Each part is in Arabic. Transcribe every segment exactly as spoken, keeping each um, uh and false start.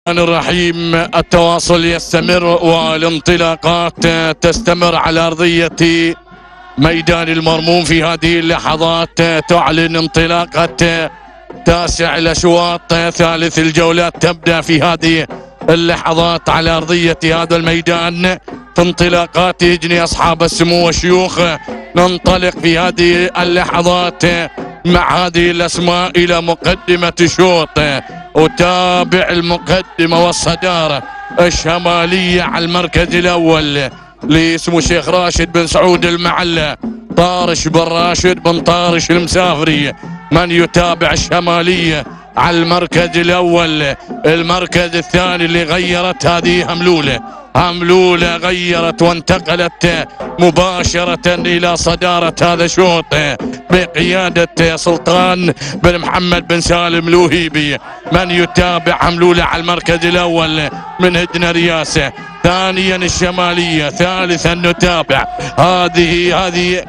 الرحيم. التواصل يستمر والانطلاقات تستمر على أرضية ميدان المرموم. في هذه اللحظات تعلن انطلاقة تاسع الأشواط ثالث الجولات تبدأ في هذه اللحظات على أرضية هذا الميدان. في انطلاقات يجني أصحاب السمو والشيوخ. ننطلق في هذه اللحظات مع هذه الأسماء إلى مقدمة شوط. وتابع المقدمة والصدارة الشمالية على المركز الأول لاسمه شيخ راشد بن سعود المعلى، طارش بن راشد بن طارش المسافري. من يتابع الشمالية على المركز الأول. المركز الثاني اللي غيرت هذه هملولة هملولة غيرت وانتقلت مباشرة إلى صدارة هذا الشوط بقيادة سلطان بن محمد بن سالم الوهيبي. من يتابع هملولة على المركز الأول من هدنة رياسة. ثانيا الشمالية. ثالثا نتابع هذه هذه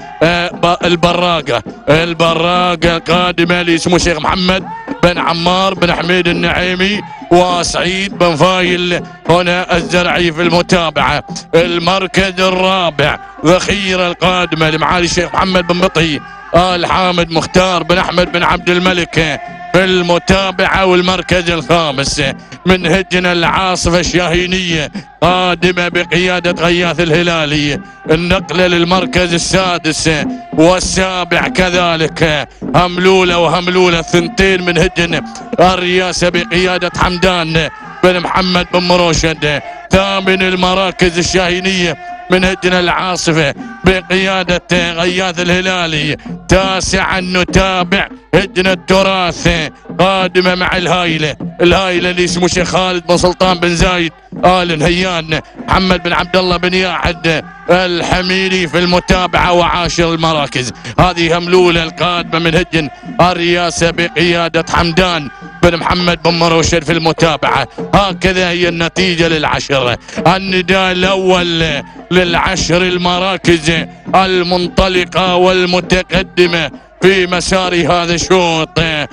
البراقة البراقة القادمة اللي اسمه شيخ محمد بن عمار بن حميد النعيمي وسعيد بن فايل هنا الزرعي في المتابعة. المركز الرابع ذخيرة القادمة لمعالي الشيخ محمد بن بطي آل حامد مختار بن أحمد بن عبد الملك في المتابعة. والمركز الخامس من هجنة العاصفة الشاهينية قادمة بقيادة غياث الهلالي. النقلة للمركز السادس والسابع كذلك هملولة وهملولة الثنتين من هجنة الرياسة بقيادة حمدان بن محمد بن مروشد. ثامن المراكز الشاهينية من هجنة العاصفة بقيادة غياث الهلالي. تاسعا نتابع هجنة التراث قادمة مع الهايلة الهايلة اللي اسمه شيخ خالد بن سلطان بن زايد آل نهيان محمد بن عبد الله بن ياحد الحميري في المتابعة. وعاشر المراكز هذه هملولة القادمة من هجن الرياسة بقيادة حمدان بن محمد بن مروشد في المتابعة. هكذا هي النتيجة للعشر. النداء الأول للعشر المراكز المنطلقة والمتقدمة في مسار هذا الشوط.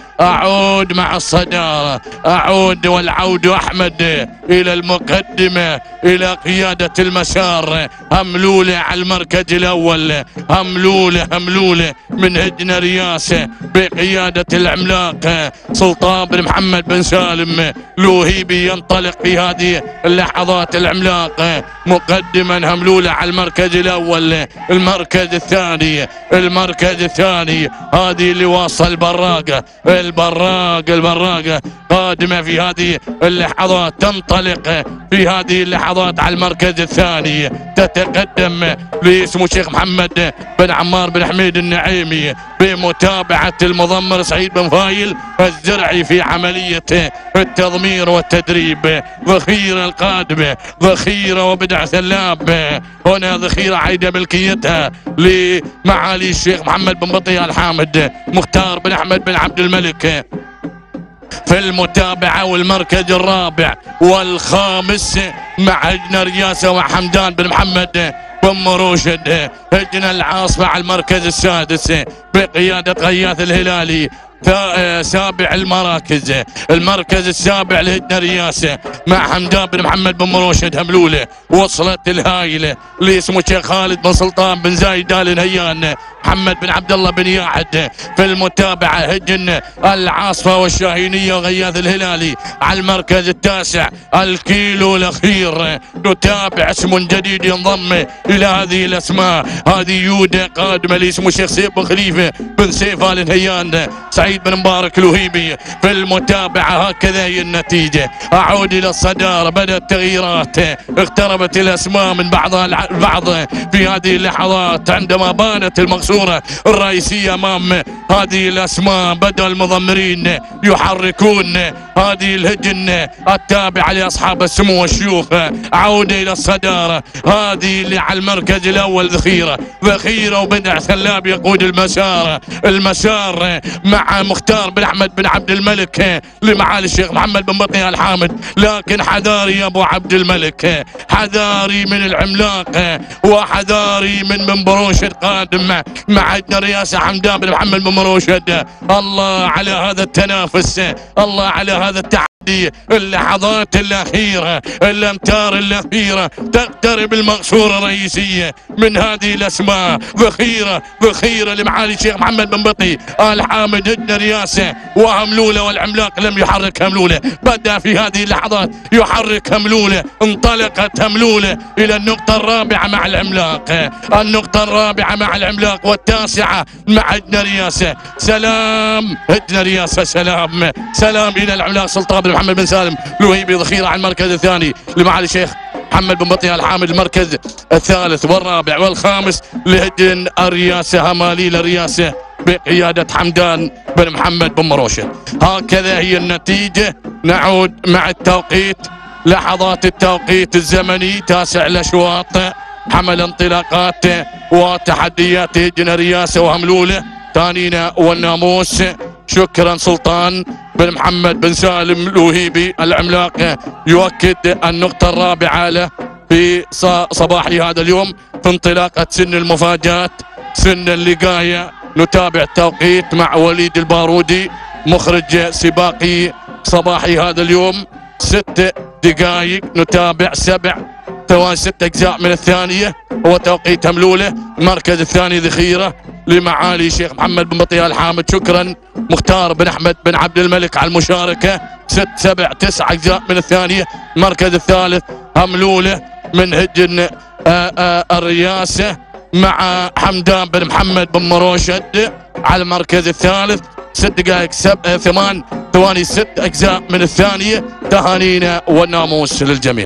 أعود مع الصدارة أعود والعود أحمد إلى المقدمة إلى قيادة المسار. هملولة على المركز الأول. هملولة هملولة من هجنة رياسة بقيادة العملاق سلطان بن محمد بن سالم الوهيبي. ينطلق في هذه اللحظات العملاق مقدما هملولة على المركز الأول. المركز الثاني المركز الثاني هذه اللي واصل البراقة البراقة البراقة قادمة في هذه اللحظات. تنطلق في هذه اللحظات على المركز الثاني. تتقدم لاسمه شيخ محمد بن عمار بن حميد النعيمي بمتابعة المضمر سعيد بن فايل الزرعي في عملية التضمير والتدريب. ذخيرة القادمة ذخيرة وبدع سلاب. هنا ذخيرة عايدة ملكيتها لمعالي الشيخ محمد بن بطي آل حامد مختار بن أحمد بن عبد الملك في المتابعة. والمركز الرابع والخامس مع هجنة رياسة وحمدان بن محمد بن مروشد. هجنة العاصفة على المركز السادس بقيادة غياث الهلالي. سابع المراكز المركز السابع لهجنة رياسة مع حمدان بن محمد بن مروشد هملولة. وصلت الهايلة اللي اسمه شيخ خالد بن سلطان بن زايد آل نهيان محمد بن عبد الله بن ياحد في المتابعة. هجن العاصفة والشاهينية وغياث الهلالي على المركز التاسع. الكيلو الأخير نتابع اسم جديد ينضم إلى هذه الأسماء. هذه يودة قادمة اللي اسمه شيخ سيف بن خليفة بن سيف آل نهيان سعيد بن مبارك الوهيبي في المتابعة. هكذا هي النتيجة. أعود إلى الصدارة. بدأت تغييرات اقتربت الأسماء من بعضها البعض في هذه اللحظات عندما بانت المقصورة الرئيسية أمام هذه الأسماء. بدأ المضمرين يحركون هذه الهجن التابعة لأصحاب السمو والشيوخ. عودة إلى الصدارة. هذه اللي على المركز الأول ذخيرة ذخيرة وبدع سلاب يقود المسار المسار مع مختار بن أحمد بن عبد الملك لمعالي الشيخ محمد بن بطي آل حامد. لكن حذاري يا أبو عبد الملك حذاري من العملاق وحذاري من بن مروشد قادم مع هجنة رياسة حمدان بن محمد بن مروشد. الله على هذا التنافس الله على هذا التعامل. اللحظات الأخيرة، الأمتار الأخيرة تقترب المقصورة الرئيسية من هذه الأسماء. ذخيرة ذخيرة لمعالي الشيخ محمد بن بطي آل حامد، هدنة رياسة وهملولة، والعملاق لم يحرك هملولة، بدأ في هذه اللحظات يحرك هملولة، انطلقت هملولة إلى النقطة الرابعة مع العملاق، النقطة الرابعة مع العملاق والتاسعة مع هدنة رياسة. سلام هدنة رياسة، سلام سلام إلى العملاق سلطان بن محمد بن سالم الوهيبي. ذخيرة على المركز الثاني لمعالي الشيخ محمد بن بطي آل حامد، المركز الثالث والرابع والخامس لهدن الرياسة، هماليل الرياسة بقيادة حمدان بن محمد بن مروشد. هكذا هي النتيجة. نعود مع التوقيت، لحظات التوقيت الزمني، تاسع الأشواط، حمل انطلاقات وتحديات هدن الرياسة وهملولة، تانينا والناموس. شكرا سلطان بن محمد بن سالم الوهيبي العملاق، يؤكد النقطة الرابعة له في صباح هذا اليوم في انطلاقة سن المفاجآت، سن اللقاية. نتابع التوقيت مع وليد البارودي مخرج سباقي صباحي هذا اليوم، ست دقائق. نتابع سبع ثواني، ست أجزاء من الثانية، هو توقيت هملولة. المركز الثاني ذخيرة لمعالي الشيخ محمد بن بطي آل حامد. شكرا مختار بن أحمد بن عبد الملك على المشاركة، ست سبع تسع أجزاء من الثانية. المركز الثالث هملولة من هجن آآ آآ الرياسة مع حمدان بن محمد بن مروشد على المركز الثالث، ست دقائق سبع ثمان ثواني، ست أجزاء من الثانية. تهانينا والناموس للجميع.